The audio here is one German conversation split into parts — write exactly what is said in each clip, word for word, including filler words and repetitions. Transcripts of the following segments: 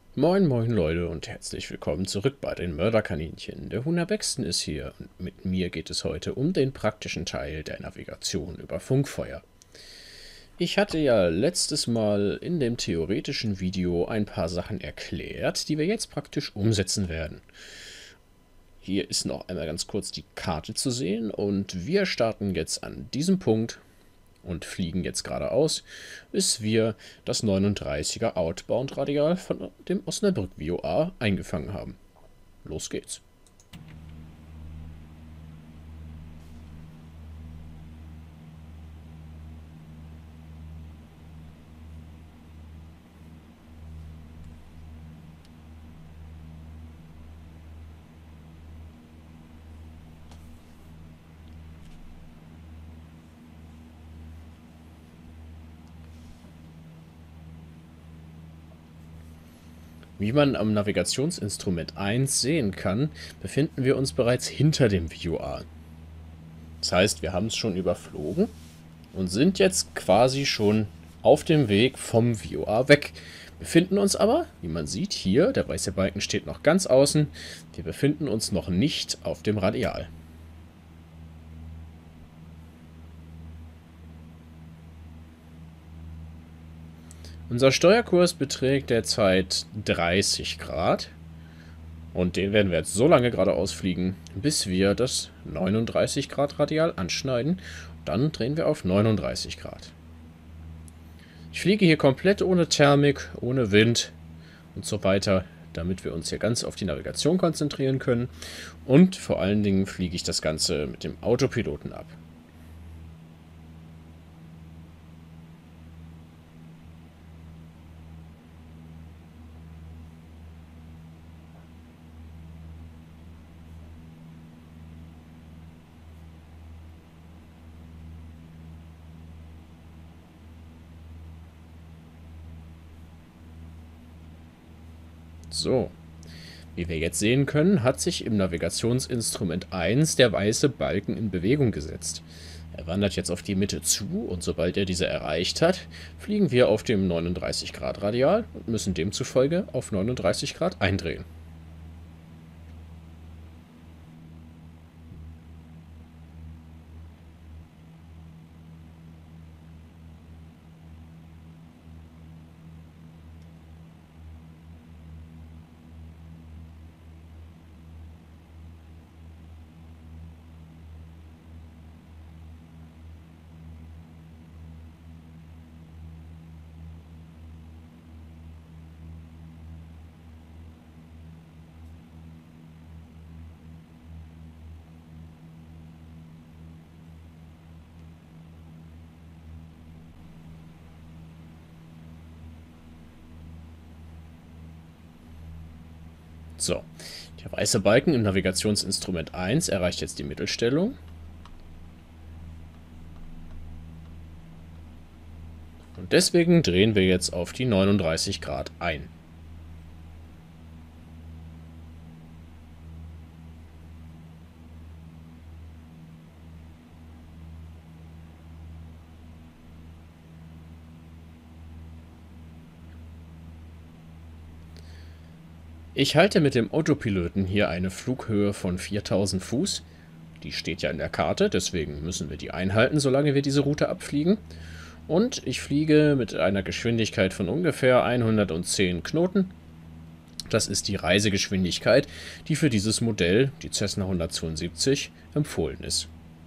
Moin moin Leute und herzlich willkommen zurück bei den Mörderkaninchen. Der Huna Bexton ist hier und mit mir geht es heute um den praktischen Teil der Navigation über Funkfeuer. Ich hatte ja letztes Mal in dem theoretischen Video ein paar Sachen erklärt, die wir jetzt praktisch umsetzen werden. Hier ist noch einmal ganz kurz die Karte zu sehen und wir starten jetzt an diesem Punkt und fliegen jetzt geradeaus, bis wir das neununddreißiger Outbound-Radial von dem Osnabrück-V O A eingefangen haben. Los geht's. Wie man am Navigationsinstrument eins sehen kann, befinden wir uns bereits hinter dem V O A. Das heißt, wir haben es schon überflogen und sind jetzt quasi schon auf dem Weg vom V O A weg. Befinden uns aber, wie man sieht hier, der weiße Balken steht noch ganz außen, wir befinden uns noch nicht auf dem Radial. Unser Steuerkurs beträgt derzeit dreißig Grad und den werden wir jetzt so lange geradeaus fliegen, bis wir das neununddreißig Grad Radial anschneiden. Dann drehen wir auf neununddreißig Grad. Ich fliege hier komplett ohne Thermik, ohne Wind und so weiter, damit wir uns hier ganz auf die Navigation konzentrieren können. Und vor allen Dingen fliege ich das Ganze mit dem Autopiloten ab. So, wie wir jetzt sehen können, hat sich im Navigationsinstrument eins der weiße Balken in Bewegung gesetzt. Er wandert jetzt auf die Mitte zu und sobald er diese erreicht hat, fliegen wir auf dem neununddreißig Grad Radial und müssen demzufolge auf neununddreißig Grad eindrehen. So, der weiße Balken im Navigationsinstrument eins erreicht jetzt die Mittelstellung. Und deswegen drehen wir jetzt auf die neununddreißig Grad ein. Ich halte mit dem Autopiloten hier eine Flughöhe von viertausend Fuß. Die steht ja in der Karte, deswegen müssen wir die einhalten, solange wir diese Route abfliegen. Und ich fliege mit einer Geschwindigkeit von ungefähr hundertzehn Knoten. Das ist die Reisegeschwindigkeit, die für dieses Modell, die Cessna hundertzweiundsiebzig, empfohlen ist.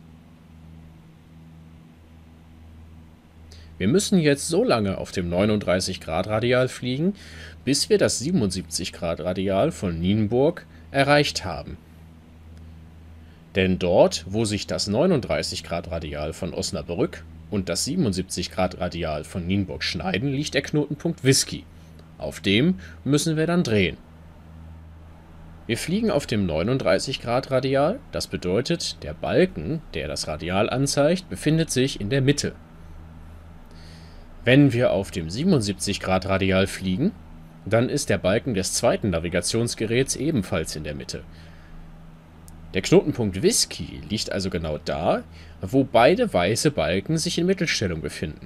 Wir müssen jetzt so lange auf dem neununddreißig Grad Radial fliegen, bis wir das siebenundsiebzig Grad Radial von Nienburg erreicht haben. Denn dort, wo sich das neununddreißig Grad Radial von Osnabrück und das siebenundsiebzig Grad Radial von Nienburg schneiden, liegt der Knotenpunkt Whisky. Auf dem müssen wir dann drehen. Wir fliegen auf dem neununddreißig Grad Radial, das bedeutet, der Balken, der das Radial anzeigt, befindet sich in der Mitte. Wenn wir auf dem siebenundsiebzig Grad Radial fliegen, dann ist der Balken des zweiten Navigationsgeräts ebenfalls in der Mitte. Der Knotenpunkt Whisky liegt also genau da, wo beide weiße Balken sich in Mittelstellung befinden.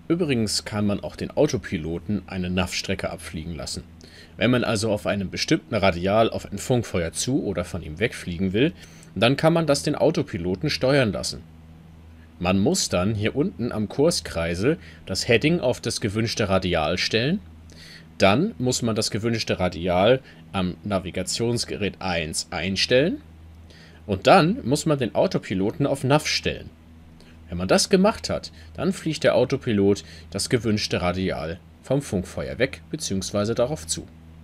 Übrigens kann man auch den Autopiloten eine N A V-Strecke abfliegen lassen. Wenn man also auf einem bestimmten Radial auf ein Funkfeuer zu oder von ihm wegfliegen will, dann kann man das den Autopiloten steuern lassen. Man muss dann hier unten am Kurskreisel das Heading auf das gewünschte Radial stellen. Dann muss man das gewünschte Radial am Navigationsgerät eins einstellen. Und dann muss man den Autopiloten auf N A V stellen. Wenn man das gemacht hat, dann fliegt der Autopilot das gewünschte Radial vom Funkfeuer weg bzw. darauf zu.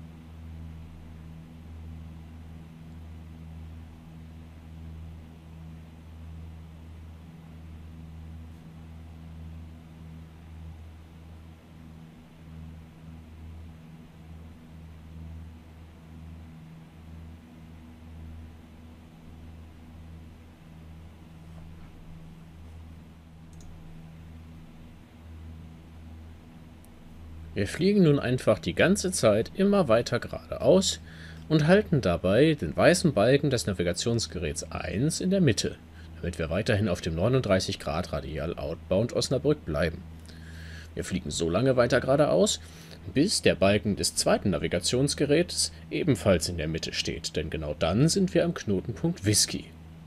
Wir fliegen nun einfach die ganze Zeit immer weiter geradeaus und halten dabei den weißen Balken des Navigationsgeräts eins in der Mitte, damit wir weiterhin auf dem neununddreißig Grad Radial Outbound Osnabrück bleiben. Wir fliegen so lange weiter geradeaus, bis der Balken des zweiten Navigationsgeräts ebenfalls in der Mitte steht, denn genau dann sind wir am Knotenpunkt Whisky.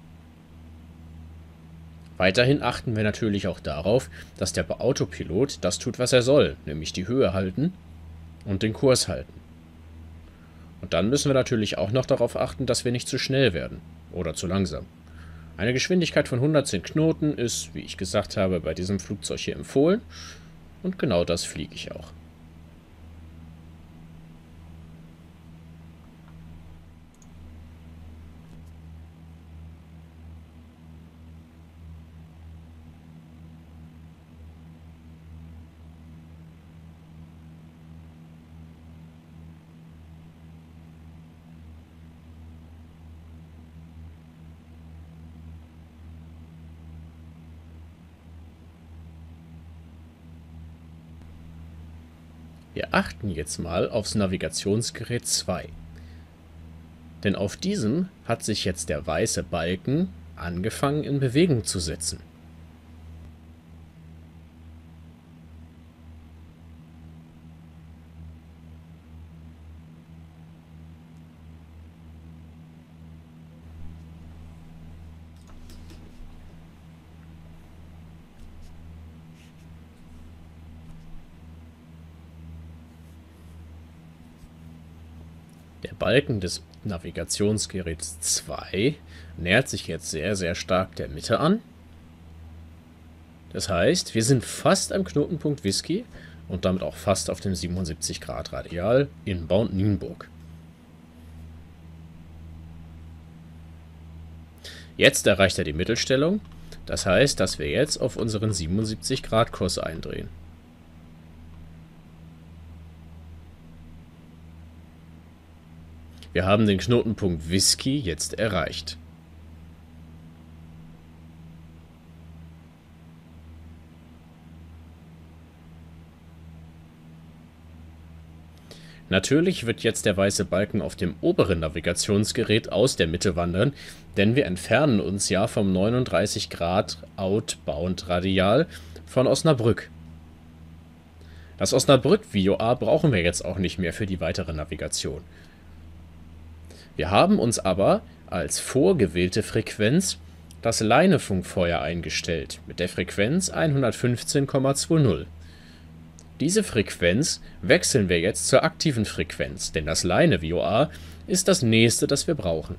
Weiterhin achten wir natürlich auch darauf, dass der Autopilot das tut, was er soll, nämlich die Höhe halten und den Kurs halten. Und dann müssen wir natürlich auch noch darauf achten, dass wir nicht zu schnell werden oder zu langsam. Eine Geschwindigkeit von hundertzehn Knoten ist, wie ich gesagt habe, bei diesem Flugzeug hier empfohlen und genau das fliege ich auch. Wir achten jetzt mal aufs Navigationsgerät zwei. Denn auf diesem hat sich jetzt der weiße Balken angefangen in Bewegung zu setzen. Der Balken des Navigationsgeräts zwei nähert sich jetzt sehr, sehr stark der Mitte an. Das heißt, wir sind fast am Knotenpunkt Whisky und damit auch fast auf dem siebenundsiebzig Grad Radial inbound Nienburg. Jetzt erreicht er die Mittelstellung. Das heißt, dass wir jetzt auf unseren siebenundsiebzig Grad Kurs eindrehen. Wir haben den Knotenpunkt Whisky jetzt erreicht. Natürlich wird jetzt der weiße Balken auf dem oberen Navigationsgerät aus der Mitte wandern, denn wir entfernen uns ja vom neununddreißig Grad Outbound Radial von Osnabrück. Das Osnabrück-V O A brauchen wir jetzt auch nicht mehr für die weitere Navigation. Wir haben uns aber als vorgewählte Frequenz das Leinefunkfeuer eingestellt, mit der Frequenz hundertfünfzehn Komma zwanzig. Diese Frequenz wechseln wir jetzt zur aktiven Frequenz, denn das Leine-V O A ist das nächste, das wir brauchen.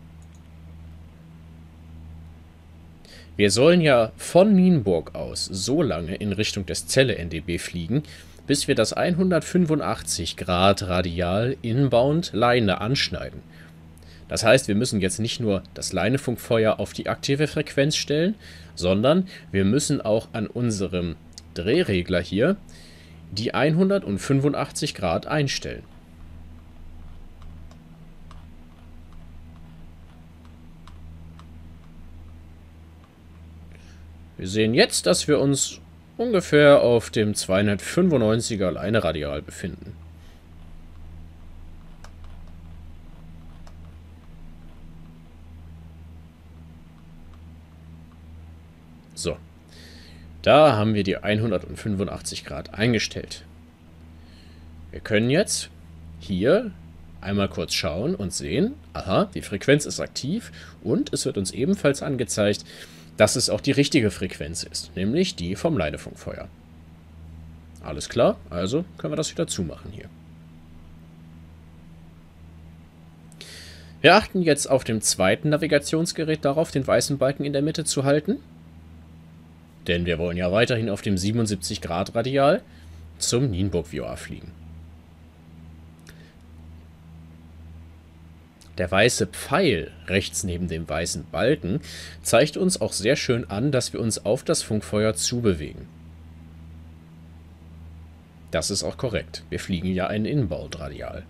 Wir sollen ja von Nienburg aus so lange in Richtung des Celle N D B fliegen, bis wir das hundertfünfundachtzig Grad Radial Inbound Leine anschneiden. Das heißt, wir müssen jetzt nicht nur das Leinefunkfeuer auf die aktive Frequenz stellen, sondern wir müssen auch an unserem Drehregler hier die hundertfünfundachtzig Grad einstellen. Wir sehen jetzt, dass wir uns ungefähr auf dem zweihundertfünfundneunziger Leineradial befinden. So. Da haben wir die hundertfünfundachtzig Grad eingestellt. Wir können jetzt hier einmal kurz schauen und sehen, aha, die Frequenz ist aktiv und es wird uns ebenfalls angezeigt, dass es auch die richtige Frequenz ist, nämlich die vom Leinefunkfeuer. Alles klar, also können wir das wieder zumachen hier. Wir achten jetzt auf dem zweiten Navigationsgerät darauf, den weißen Balken in der Mitte zu halten. Denn wir wollen ja weiterhin auf dem siebenundsiebzig Grad Radial zum Nienburg V O R fliegen. Der weiße Pfeil rechts neben dem weißen Balken zeigt uns auch sehr schön an, dass wir uns auf das Funkfeuer zubewegen. Das ist auch korrekt. Wir fliegen ja ein Inbound-Radial.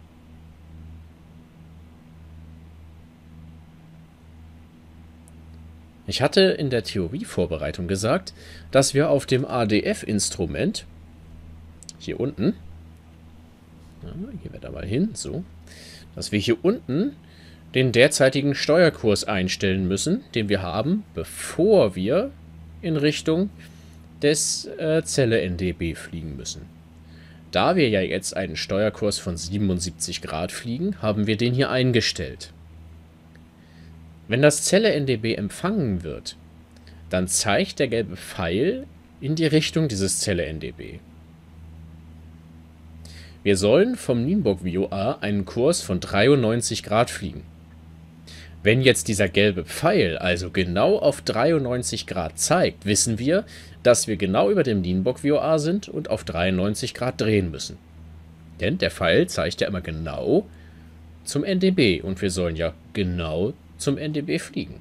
Ich hatte in der Theorievorbereitung gesagt, dass wir auf dem A D F-Instrument, hier unten, ja, gehen wir da mal hin, so, dass wir hier unten den derzeitigen Steuerkurs einstellen müssen, den wir haben, bevor wir in Richtung des äh, Celle N D B fliegen müssen. Da wir ja jetzt einen Steuerkurs von siebenundsiebzig Grad fliegen, haben wir den hier eingestellt. Wenn das Celle N D B empfangen wird, dann zeigt der gelbe Pfeil in die Richtung dieses Celle N D B. Wir sollen vom Nienburg V O R einen Kurs von dreiundneunzig Grad fliegen. Wenn jetzt dieser gelbe Pfeil also genau auf dreiundneunzig Grad zeigt, wissen wir, dass wir genau über dem Nienburg V O R sind und auf dreiundneunzig Grad drehen müssen. Denn der Pfeil zeigt ja immer genau zum N D B und wir sollen ja genau zum N D B fliegen.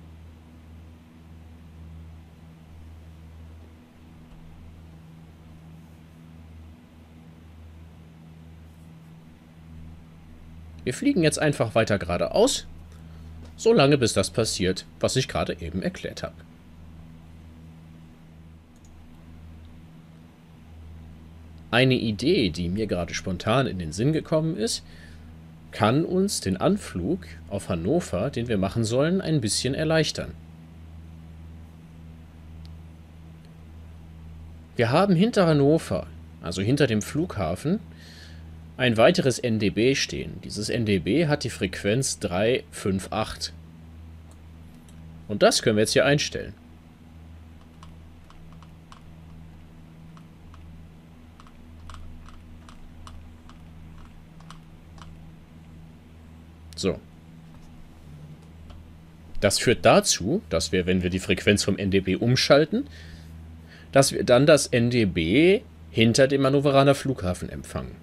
Wir fliegen jetzt einfach weiter geradeaus, solange bis das passiert, was ich gerade eben erklärt habe. Eine Idee, die mir gerade spontan in den Sinn gekommen ist, kann uns den Anflug auf Hannover, den wir machen sollen, ein bisschen erleichtern. Wir haben hinter Hannover, also hinter dem Flughafen, ein weiteres N D B stehen. Dieses N D B hat die Frequenz drei fünf acht. Und das können wir jetzt hier einstellen. So. Das führt dazu, dass wir, wenn wir die Frequenz vom N D B umschalten, dass wir dann das N D B hinter dem Hannoveraner Flughafen empfangen.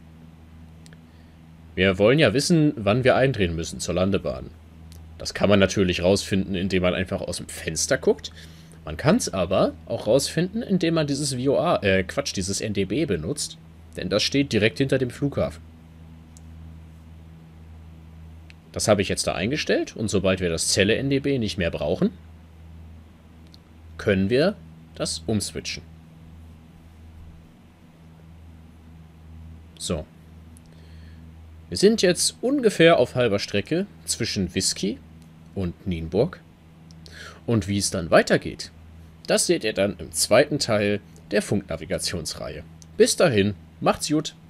Wir wollen ja wissen, wann wir eindrehen müssen zur Landebahn. Das kann man natürlich rausfinden, indem man einfach aus dem Fenster guckt. Man kann es aber auch rausfinden, indem man dieses V O R, äh, Quatsch, dieses N D B benutzt. Denn das steht direkt hinter dem Flughafen. Das habe ich jetzt da eingestellt und sobald wir das Celle N D B nicht mehr brauchen, können wir das umswitchen. So. Wir sind jetzt ungefähr auf halber Strecke zwischen Whisky und Nienburg. Und wie es dann weitergeht, das seht ihr dann im zweiten Teil der Funknavigationsreihe. Bis dahin, macht's gut!